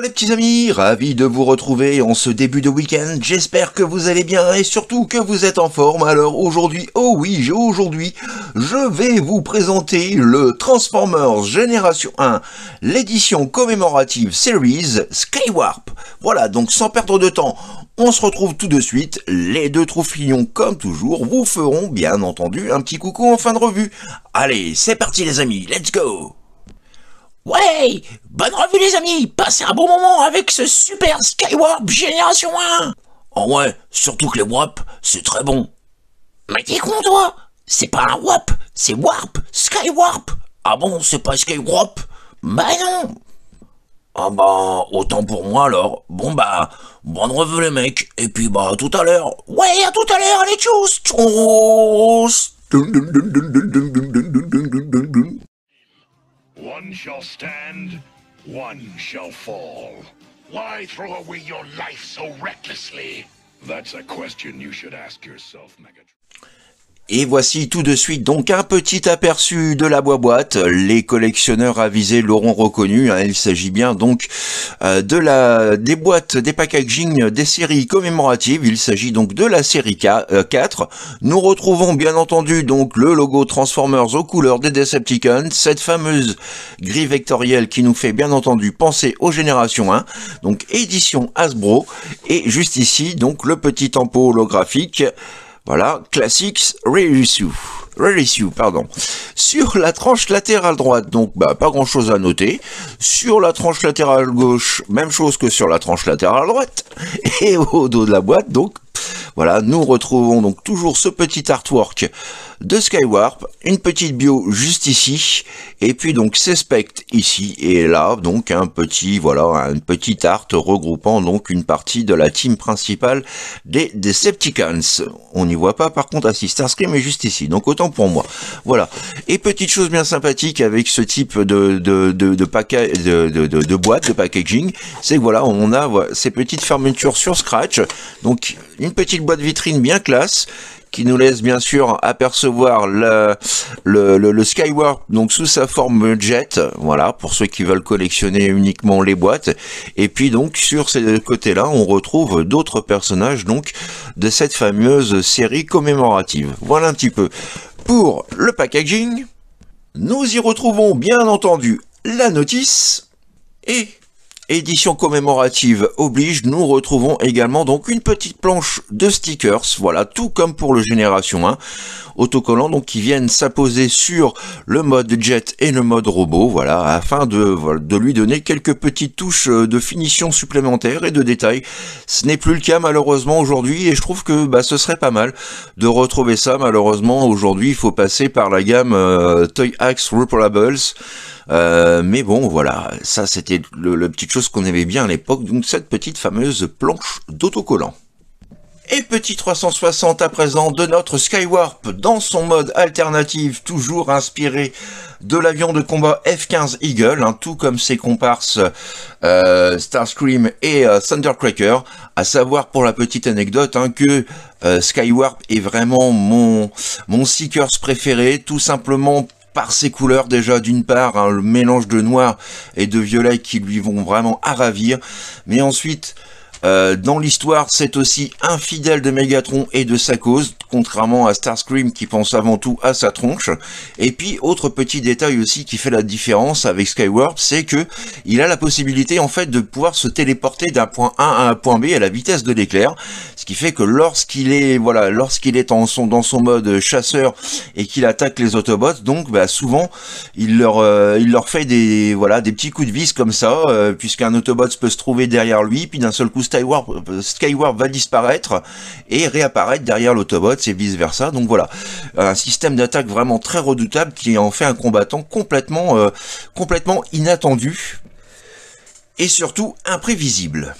les petits amis, ravi de vous retrouver en ce début de week-end, j'espère que vous allez bien et surtout que vous êtes en forme. Alors aujourd'hui, aujourd'hui, je vais vous présenter le Transformers Génération 1, l'édition commémorative Series Skywarp. Voilà, donc sans perdre de temps, on se retrouve tout de suite, les deux troufignons comme toujours vous feront bien entendu un petit coucou en fin de revue. Allez, c'est parti les amis, let's go! Ouais, bonne revue les amis, passez un bon moment avec ce super Skywarp Génération 1. Oh ouais, surtout que les Warp, c'est très bon. Mais t'es con toi? C'est pas un Warp, c'est Warp, Skywarp. Ah bon, c'est pas Skywarp? Bah non. Ah bah, autant pour moi alors. Bon bah, bonne revue les mecs, et puis bah à tout à l'heure. Ouais, à tout à l'heure, allez tchuss, tchuss. One shall stand, one shall fall. Why throw away your life so recklessly? That's a question you should ask yourself, Megatron. Et voici tout de suite donc un petit aperçu de la boîte. Les collectionneurs avisés l'auront reconnu. Il s'agit bien donc des boîtes, des packaging des séries commémoratives. Il s'agit donc de la série 4. Nous retrouvons bien entendu donc le logo Transformers aux couleurs des Decepticons. Cette fameuse grille vectorielle qui nous fait bien entendu penser aux générations 1. Donc édition Hasbro. Et juste ici donc le petit tempo holographique. Voilà, Classics Reissue, pardon. Sur la tranche latérale droite, donc pas grand chose à noter. Sur la tranche latérale gauche, même chose que sur la tranche latérale droite. Et au dos de la boîte, donc, voilà, nous retrouvons donc toujours ce petit artwork de Skywarp, une petite bio juste ici, et puis donc ces specs ici et là, donc un petit art regroupant donc une partie de la team principale des Decepticons. On n'y voit pas par contre si Starscream est juste ici, donc autant pour moi. Voilà. Et petite chose bien sympathique avec ce type de boîte de packaging, c'est que voilà, on a ces petites fermetures sur scratch, donc une petite boîte vitrine bien classe, qui nous laisse bien sûr apercevoir le Skywarp donc sous sa forme jet, voilà, pour ceux qui veulent collectionner uniquement les boîtes. Et puis donc sur ces côtés-là, on retrouve d'autres personnages donc de cette fameuse série commémorative. Voilà un petit peu pour le packaging. Nous y retrouvons bien entendu la notice et édition commémorative oblige, nous retrouvons également donc une petite planche de stickers, voilà, tout comme pour le Génération 1, autocollants donc qui viennent s'apposer sur le mode jet et le mode robot, voilà, afin de lui donner quelques petites touches de finition supplémentaires et de détails. Ce n'est plus le cas malheureusement aujourd'hui et je trouve que ce serait pas mal de retrouver ça. Malheureusement aujourd'hui il faut passer par la gamme Toy Axe Replayables. Mais bon voilà, ça c'était le petite chose qu'on aimait bien à l'époque, donc cette petite fameuse planche d'autocollant. Et petit 360 à présent de notre Skywarp dans son mode alternatif, toujours inspiré de l'avion de combat F-15 Eagle, tout comme ses comparses Starscream et Thundercracker. À savoir pour la petite anecdote que Skywarp est vraiment mon Seekers préféré, tout simplement par ses couleurs déjà d'une part, le mélange de noir et de violet qui lui vont vraiment à ravir, mais ensuite dans l'histoire c'est aussi un fidèle de Megatron et de sa cause, contrairement à Starscream qui pense avant tout à sa tronche. Et puis autre petit détail aussi qui fait la différence avec Skywarp, c'est que il a la possibilité en fait de pouvoir se téléporter d'un point A à un point B à la vitesse de l'éclair, ce qui fait que lorsqu'il est dans son mode chasseur et qu'il attaque les Autobots, donc souvent il leur fait des petits coups de vis comme ça, puisqu'un Autobot peut se trouver derrière lui, puis d'un seul coup Skywarp va disparaître et réapparaître derrière l'Autobot et vice versa. Donc voilà, un système d'attaque vraiment très redoutable qui en fait un combattant complètement inattendu et surtout imprévisible.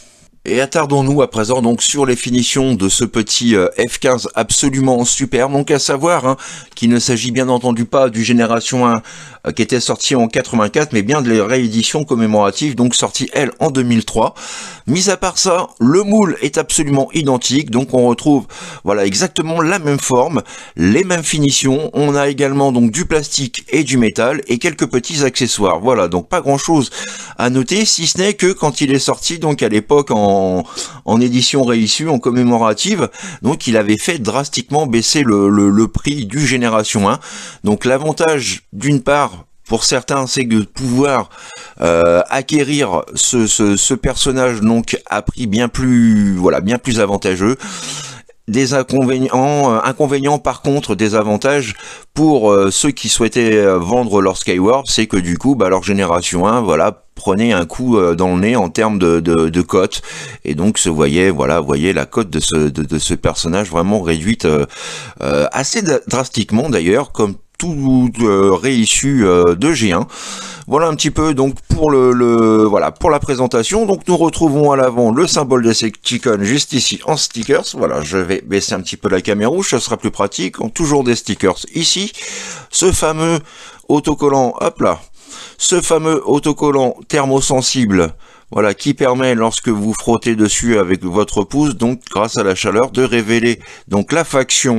Et attardons-nous à présent donc sur les finitions de ce petit F15 absolument super, donc à savoir hein, qu'il ne s'agit bien entendu pas du Génération 1 qui était sorti en 84, mais bien de la réédition commémorative, donc sortie elle en 2003. Mis à part ça, le moule est absolument identique, donc on retrouve voilà exactement la même forme, les mêmes finitions. On a également donc du plastique et du métal et quelques petits accessoires. Voilà, donc pas grand chose à noter, si ce n'est que quand il est sorti donc à l'époque en édition réissue, en commémorative, donc il avait fait drastiquement baisser le prix du Génération 1. Donc l'avantage d'une part pour certains, c'est de pouvoir acquérir ce personnage donc à prix bien plus avantageux. Des inconvénients par contre, des avantages pour ceux qui souhaitaient vendre leur Skywarp, c'est que du coup leur Génération 1 prenait un coup dans le nez en termes de cote, et donc voyez la cote de ce personnage vraiment réduite assez drastiquement d'ailleurs, comme tout réissu de G1. Voilà un petit peu donc pour pour la présentation. Donc nous retrouvons à l'avant le symbole Decepticon juste ici en stickers. Voilà, je vais baisser un petit peu la caméra rouge, ça sera plus pratique. Toujours des stickers ici. Ce fameux autocollant, hop là, ce fameux autocollant thermosensible. Voilà, qui permet, lorsque vous frottez dessus avec votre pouce, donc grâce à la chaleur, de révéler donc la faction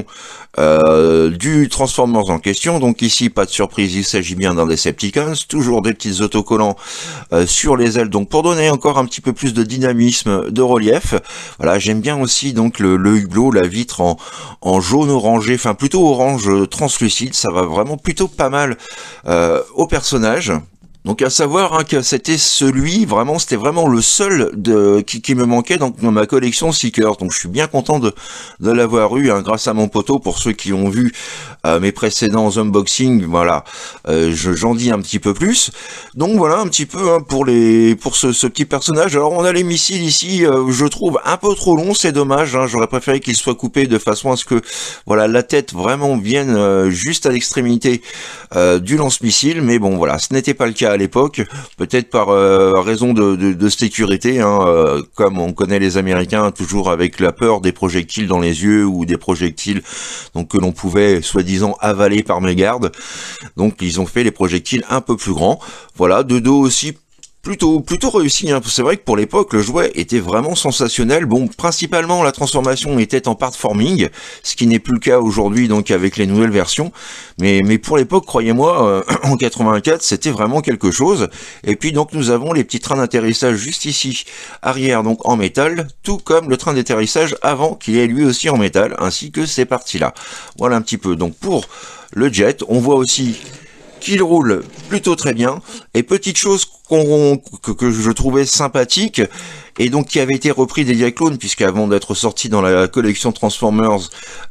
du Transformers en question. Donc ici, pas de surprise, il s'agit bien d'un Decepticons, toujours des petits autocollants sur les ailes, donc pour donner encore un petit peu plus de dynamisme, de relief. Voilà, j'aime bien aussi donc le hublot, la vitre en jaune orangé, enfin plutôt orange translucide, ça va vraiment plutôt pas mal au personnage. Donc à savoir que c'était vraiment le seul qui me manquait dans ma collection Seekers. Donc je suis bien content de l'avoir eu grâce à mon poteau. Pour ceux qui ont vu mes précédents unboxings, voilà, j'en dis un petit peu plus. Donc voilà un petit peu pour ce petit personnage. Alors on a les missiles ici, je trouve un peu trop long, c'est dommage. J'aurais préféré qu'il soit coupé de façon à ce que la tête vraiment vienne juste à l'extrémité du lance-missile. Mais bon voilà, ce n'était pas le cas à l'époque, peut-être par raison de sécurité, comme on connaît les Américains, toujours avec la peur des projectiles dans les yeux ou des projectiles donc que l'on pouvait soi-disant avaler par mégarde. Donc ils ont fait les projectiles un peu plus grands. Voilà, de dos aussi plutôt réussi. C'est vrai que pour l'époque, le jouet était vraiment sensationnel. Bon, principalement, la transformation était en part-forming, ce qui n'est plus le cas aujourd'hui, donc avec les nouvelles versions. Mais pour l'époque, croyez-moi, en 84, c'était vraiment quelque chose. Et puis donc, nous avons les petits trains d'atterrissage juste ici, arrière, donc en métal, tout comme le train d'atterrissage avant, qui est lui aussi en métal, ainsi que ces parties-là. Voilà un petit peu. Donc pour le jet, on voit aussi qu'il roule plutôt très bien. Et petite chose que je trouvais sympathique, et donc qui avait été repris des Diaclones, puisque avant d'être sorti dans la collection Transformers,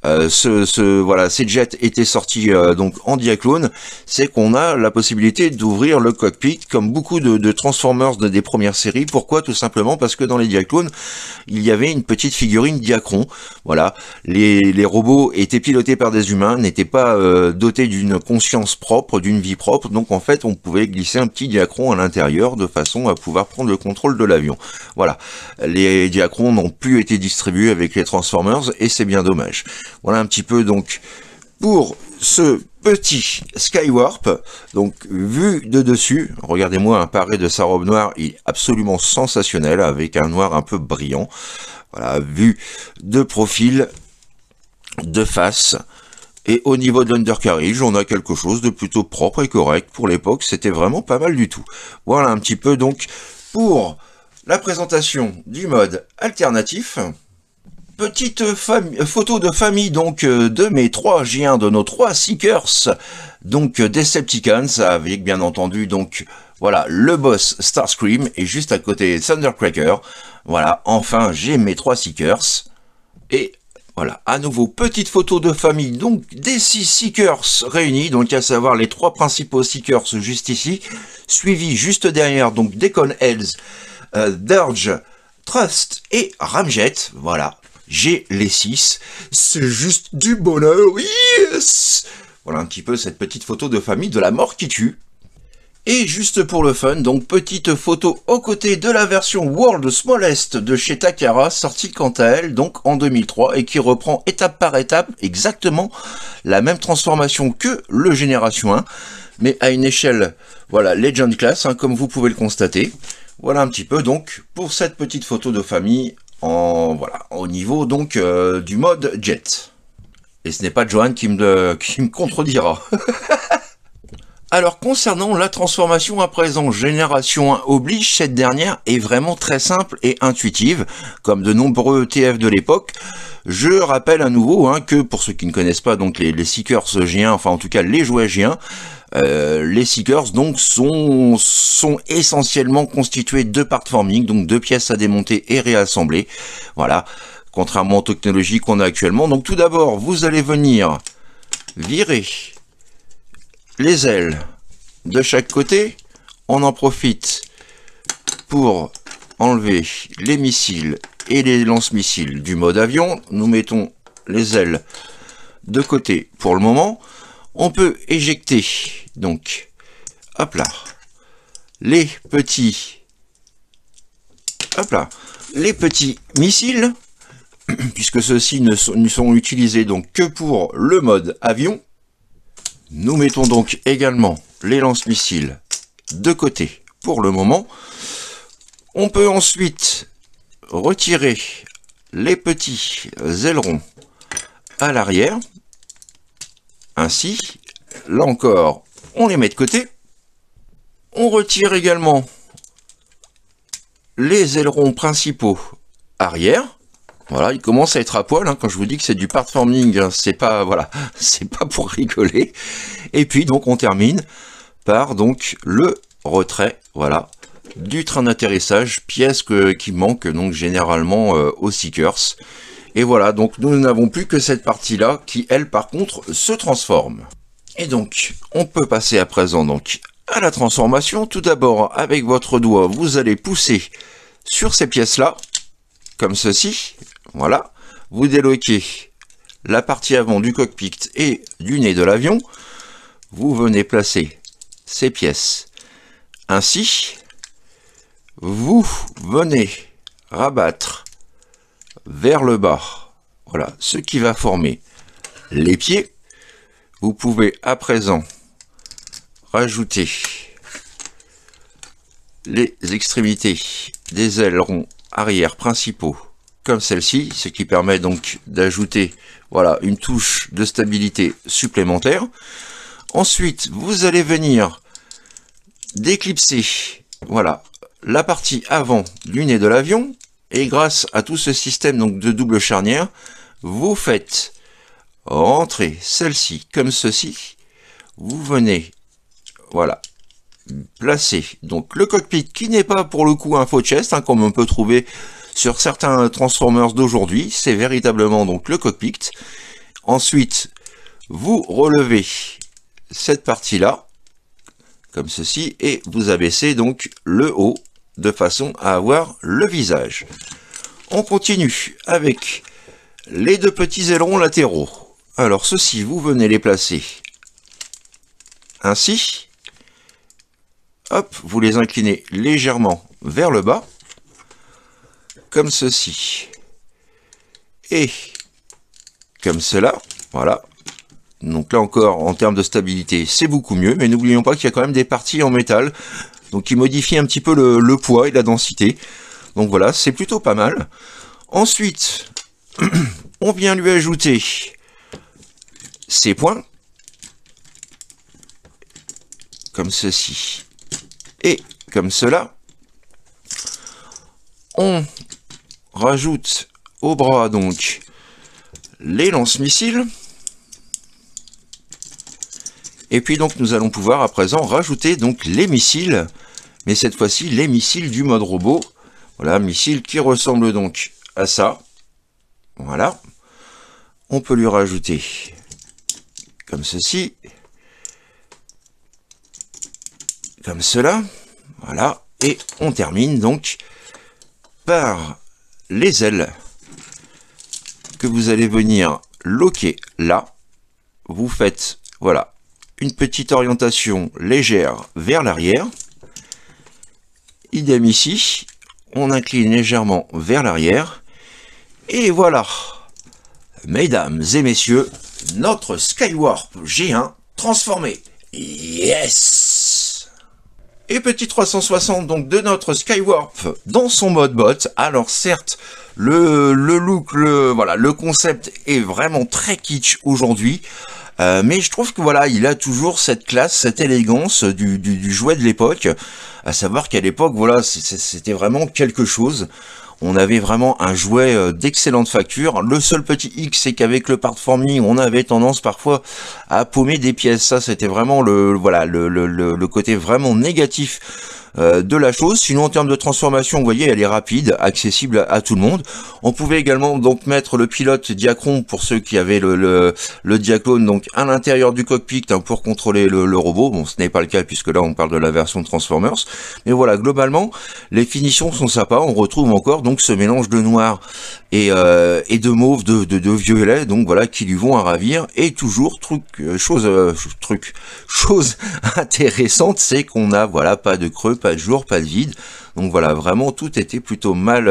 ces jets étaient sortis donc en Diaclone, c'est qu'on a la possibilité d'ouvrir le cockpit, comme beaucoup de Transformers des premières séries. Pourquoi? Tout simplement parce que dans les Diaclones, il y avait une petite figurine Diacron. Voilà, les robots étaient pilotés par des humains, n'étaient pas dotés d'une conscience propre, d'une vie propre, donc en fait on pouvait glisser un petit Diacron à l'intérieur de façon à pouvoir prendre le contrôle de l'avion. Voilà, les Diacrons n'ont plus été distribués avec les Transformers et c'est bien dommage. Voilà un petit peu donc pour ce petit Skywarp, donc vu de dessus. Regardez-moi un paré de sa robe noire, il est absolument sensationnel avec un noir un peu brillant. Voilà, vu de profil, de face. Et au niveau de l'undercarriage, on a quelque chose de plutôt propre et correct. Pour l'époque, c'était vraiment pas mal du tout. Voilà un petit peu donc pour la présentation du mode alternatif. Petite photo de famille donc de mes 3 G1, de nos 3 Seekers, donc Decepticons, avec bien entendu donc voilà le boss Starscream et juste à côté Thundercracker. Voilà, enfin j'ai mes 3 Seekers. Et voilà, à nouveau, petite photo de famille, donc des 6 Seekers réunis, donc à savoir les 3 principaux Seekers juste ici, suivis juste derrière, donc Deacon Hells, Dirge, Trust et Ramjet. Voilà, j'ai les 6, c'est juste du bonheur, yes. Voilà un petit peu cette petite photo de famille de la mort qui tue. Et juste pour le fun, donc petite photo aux côtés de la version World Smallest de chez Takara, sortie quant à elle donc en 2003 et qui reprend étape par étape exactement la même transformation que le Génération 1, mais à une échelle, voilà, Legend Class, comme vous pouvez le constater. Voilà un petit peu donc pour cette petite photo de famille voilà, au niveau donc du mode Jet. Et ce n'est pas Johan qui me contredira. Alors concernant la transformation à présent Génération 1 oblige, cette dernière est vraiment très simple et intuitive, comme de nombreux TF de l'époque. Je rappelle à nouveau que pour ceux qui ne connaissent pas donc les Seekers G1, enfin en tout cas les jouets G1, les Seekers donc sont essentiellement constitués de partforming, donc de pièces à démonter et réassembler. Voilà, contrairement aux technologies qu'on a actuellement. Donc tout d'abord, vous allez venir virer les ailes de chaque côté. On en profite pour enlever les missiles et les lance-missiles du mode avion. Nous mettons les ailes de côté pour le moment. On peut éjecter donc, hop là, les petits missiles, puisque ceux-ci ne sont utilisés donc que pour le mode avion. Nous mettons donc également les lance-missiles de côté pour le moment. On peut ensuite retirer les petits ailerons à l'arrière. Ainsi, là encore, on les met de côté. On retire également les ailerons principaux arrière. Voilà, il commence à être à poil, quand je vous dis que c'est du partforming, c'est pas, voilà, c'est pas pour rigoler. Et puis donc on termine par donc le retrait, voilà, du train d'atterrissage, pièce qui manque donc généralement aux Seekers. Et voilà, donc nous n'avons plus que cette partie-là qui, elle, par contre, se transforme. Et donc, on peut passer à présent donc à la transformation. Tout d'abord, avec votre doigt, vous allez pousser sur ces pièces-là, comme ceci. Voilà, vous déloquez la partie avant du cockpit et du nez de l'avion. Vous venez placer ces pièces ainsi. Vous venez rabattre vers le bas, voilà, ce qui va former les pieds. Vous pouvez à présent rajouter les extrémités des ailerons arrière principaux comme celle-ci, ce qui permet donc d'ajouter, voilà, une touche de stabilité supplémentaire. Ensuite, vous allez venir déclipser, voilà, la partie avant du nez de l'avion. Et grâce à tout ce système donc de double charnière, vous faites rentrer celle-ci comme ceci. Vous venez, voilà, placer donc le cockpit qui n'est pas pour le coup un faux chest, comme on peut trouver sur certains Transformers d'aujourd'hui. C'est véritablement donc le cockpit. Ensuite, vous relevez cette partie-là comme ceci et vous abaissez donc le haut de façon à avoir le visage. On continue avec les deux petits ailerons latéraux. Alors ceux-ci, vous venez les placer ainsi. Hop, vous les inclinez légèrement vers le bas, comme ceci. Et comme cela, voilà. Donc là encore, en termes de stabilité, c'est beaucoup mieux, mais n'oublions pas qu'il y a quand même des parties en métal, donc qui modifie un petit peu le poids et la densité. Donc voilà, c'est plutôt pas mal. Ensuite, on vient lui ajouter ces points, comme ceci, et comme cela. On rajoute au bras donc les lance-missiles. Et puis donc nous allons pouvoir à présent rajouter donc les missiles, mais cette fois-ci les missiles du mode robot. Voilà, missiles qui ressemblent donc à ça. Voilà. On peut lui rajouter comme ceci, comme cela. Voilà. Et on termine donc par les ailes que vous allez venir loquer là. Vous faites, voilà, une petite orientation légère vers l'arrière. Idem ici, on incline légèrement vers l'arrière. Et voilà, mesdames et messieurs, notre Skywarp G1 transformé. Yes! Et petit 360 donc de notre Skywarp dans son mode bot. Alors certes, le look, le concept est vraiment très kitsch aujourd'hui. Mais je trouve que voilà, il a toujours cette classe, cette élégance du jouet de l'époque. À savoir qu'à l'époque, voilà, c'était vraiment quelque chose. On avait vraiment un jouet d'excellente facture. Le seul petit X, c'est qu'avec le partforming, on avait tendance parfois à paumer des pièces. Ça, c'était vraiment le côté vraiment négatif de la chose. Sinon, en termes de transformation, vous voyez, elle est rapide, accessible à tout le monde. On pouvait également donc mettre le pilote Diacron pour ceux qui avaient le Diaclone donc à l'intérieur du cockpit pour contrôler le robot. Bon, ce n'est pas le cas puisque là on parle de la version Transformers. Mais voilà, globalement, les finitions sont sympas. On retrouve encore donc ce mélange de noir et de mauve, de violet, donc voilà, qui lui vont à ravir. Et toujours chose intéressante, c'est qu'on a voilà pas de creux, pas de jour, pas de vide. Donc voilà, vraiment tout était plutôt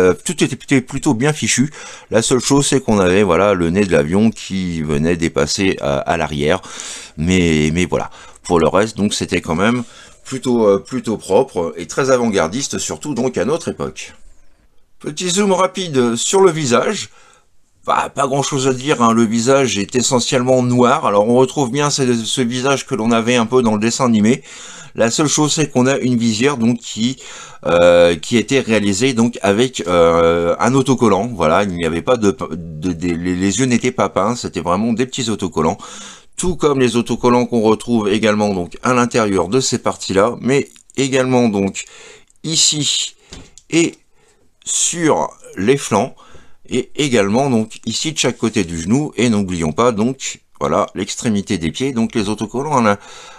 plutôt bien fichu. La seule chose, c'est qu'on avait voilà le nez de l'avion qui venait dépasser à l'arrière. Mais voilà, pour le reste, donc c'était quand même plutôt propre et très avant-gardiste, surtout donc à notre époque. Petit zoom rapide sur le visage. Pas grand chose à dire, hein. Le visage est essentiellement noir. Alors on retrouve bien ce visage que l'on avait un peu dans le dessin animé. La seule chose, c'est qu'on a une visière donc qui était réalisée donc avec un autocollant. Voilà, il n'y avait pas les yeux n'étaient pas peints, c'était vraiment des petits autocollants. Tout comme les autocollants qu'on retrouve également donc à l'intérieur de ces parties-là, mais également donc ici et sur les flancs, et également donc ici de chaque côté du genou. Et n'oublions pas donc voilà l'extrémité des pieds. Donc les autocollants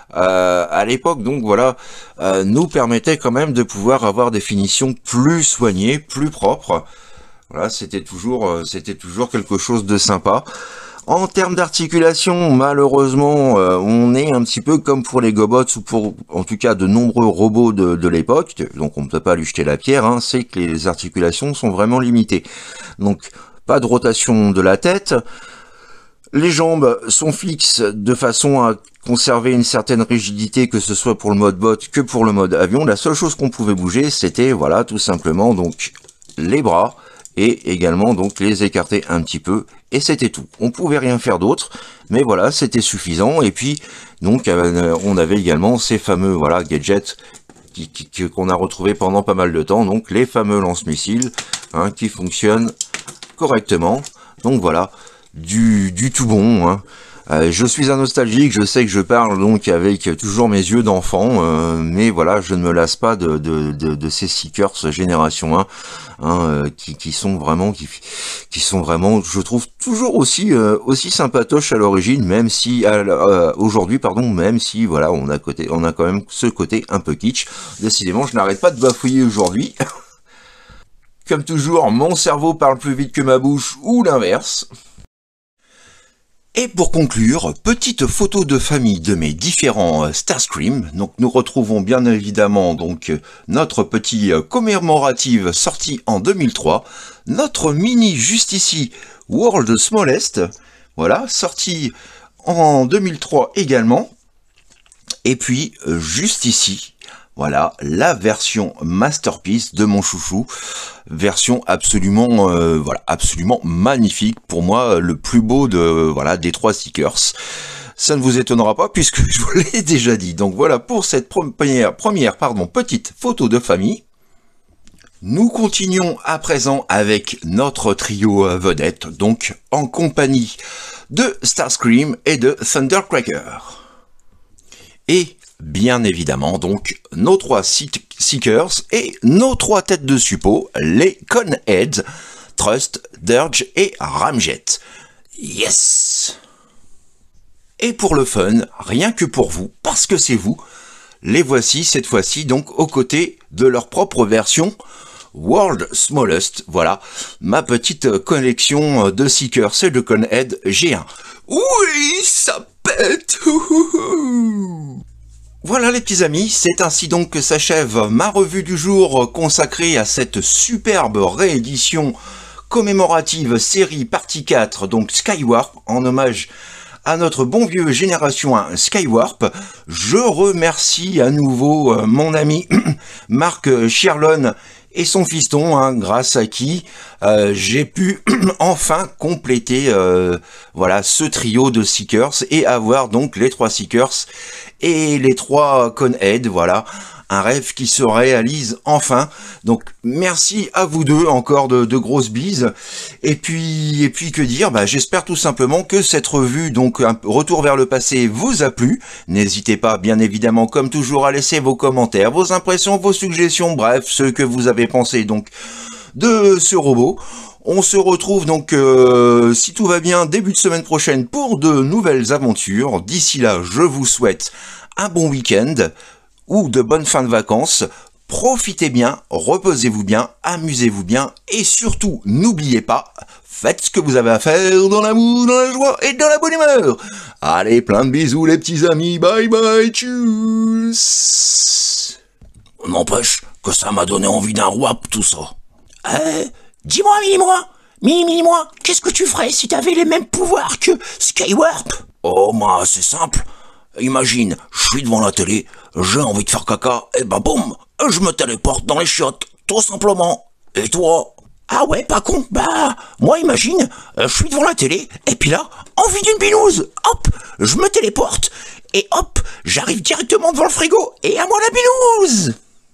à l'époque donc voilà nous permettaient quand même de pouvoir avoir des finitions plus soignées, plus propres. Voilà, c'était toujours quelque chose de sympa. En termes d'articulation, malheureusement, on est un petit peu comme pour les Gobots ou pour, en tout cas, de nombreux robots de l'époque. Donc, on ne peut pas lui jeter la pierre. Hein, c'est que les articulations sont vraiment limitées. Donc, pas de rotation de la tête. Les jambes sont fixes de façon à conserver une certaine rigidité, que ce soit pour le mode bot que pour le mode avion. La seule chose qu'on pouvait bouger, c'était, voilà, tout simplement, donc, les bras. Et également donc les écarter un petit peu, et c'était tout. On pouvait rien faire d'autre, mais voilà, c'était suffisant. Et puis donc on avait également ces fameux voilà gadgets qu'on a retrouvés pendant pas mal de temps, donc les fameux lance-missiles hein, qui fonctionnent correctement. Donc voilà, du tout bon. Hein. Je suis un nostalgique, je sais que je parle donc avec toujours mes yeux d'enfant, mais voilà, je ne me lasse pas de ces Seekers génération 1, hein, qui sont vraiment, je trouve toujours aussi sympatoches à l'origine, même si aujourd'hui, pardon, même si voilà, on a quand même ce côté un peu kitsch. Décidément, je n'arrête pas de bafouiller aujourd'hui. Comme toujours, mon cerveau parle plus vite que ma bouche, ou l'inverse. Et pour conclure, petite photo de famille de mes différents Starscream. Donc nous retrouvons bien évidemment donc notre petit commémorative sorti en 2003, notre mini juste ici World Smallest, voilà, sorti en 2003 également. Et puis juste ici, voilà, la version Masterpiece de mon chouchou, version absolument, absolument magnifique. Pour moi, le plus beau des 3 Seekers. Ça ne vous étonnera pas puisque je vous l'ai déjà dit. Donc voilà pour cette première petite photo de famille. Nous continuons à présent avec notre trio vedette, donc en compagnie de Starscream et de Thundercracker. Et bien évidemment, donc, nos 3 Seekers et nos 3 têtes de suppôt, les Conheads, Trust, Dirge et Ramjet. Yes! Et pour le fun, rien que pour vous, parce que c'est vous, les voici cette fois-ci donc aux côtés de leur propre version World Smallest, voilà, ma petite collection de Seekers et de Conhead G1. Oui, ça pète. Voilà les petits amis, c'est ainsi donc que s'achève ma revue du jour consacrée à cette superbe réédition commémorative série partie 4, donc Skywarp, en hommage à notre bon vieux Génération 1 Skywarp. Je remercie à nouveau mon ami Marc Chirlon et son fiston, hein, grâce à qui j'ai pu enfin compléter voilà, ce trio de Seekers et avoir donc les 3 Seekers et les 3 Conhead, voilà. Un rêve qui se réalise enfin. Donc merci à vous deux, encore de grosses bises. Et puis que dire, j'espère tout simplement que cette revue, donc un retour vers le passé, vous a plu. N'hésitez pas, bien évidemment, comme toujours, à laisser vos commentaires, vos impressions, vos suggestions, bref, ce que vous avez pensé donc de ce robot. On se retrouve donc, si tout va bien, début de semaine prochaine pour de nouvelles aventures. D'ici là, je vous souhaite un bon week-end ou de bonnes fins de vacances. Profitez bien, reposez-vous bien, amusez-vous bien et surtout, n'oubliez pas, faites ce que vous avez à faire dans l'amour, dans la joie et dans la bonne humeur. Allez, plein de bisous les petits amis, bye bye, tchuss. N'empêche que ça m'a donné envie d'un wap tout ça. Dis-moi, Mini-moi, qu'est-ce que tu ferais si t'avais les mêmes pouvoirs que Skywarp? Oh, moi, c'est simple. Imagine, je suis devant la télé, j'ai envie de faire caca, et boum, je me téléporte dans les chiottes, tout simplement. Et toi? Ah ouais, pas con, moi imagine, je suis devant la télé, et puis là, envie d'une binouse, hop, je me téléporte, et hop, j'arrive directement devant le frigo, et à moi la binouse.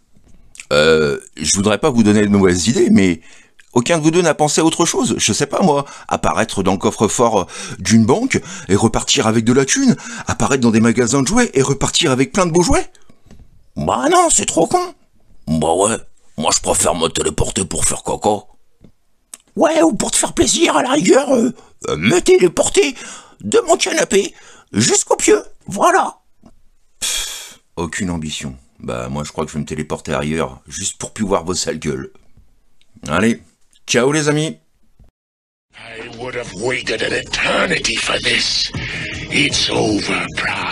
Je voudrais pas vous donner de mauvaises idées, mais aucun de vous deux n'a pensé à autre chose, je sais pas moi, apparaître dans le coffre-fort d'une banque et repartir avec de la thune, apparaître dans des magasins de jouets et repartir avec plein de beaux jouets? Bah non, c'est trop con. Bah ouais, moi je préfère me téléporter pour faire caca. Ouais, ou pour te faire plaisir, à la rigueur, me téléporter de mon canapé jusqu'au pieu, voilà. Aucune ambition. Moi je crois que je vais me téléporter ailleurs, juste pour plus voir vos sales gueules. Allez, ciao les amis. I would have waited an eternity for this. It's over, Pride.